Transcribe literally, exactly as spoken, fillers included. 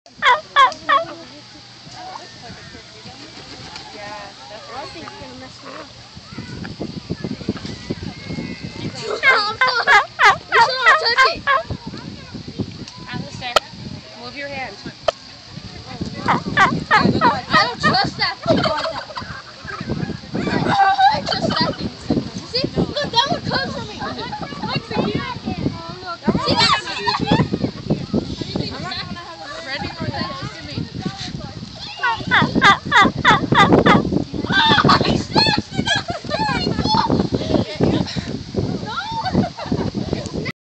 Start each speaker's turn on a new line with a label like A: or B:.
A: Alistair, move your hand.
B: I don't trust that thing like that. I trust that thing. You see? Look, that one comes from me. Look for you. See that?
A: Ready for that? Give me.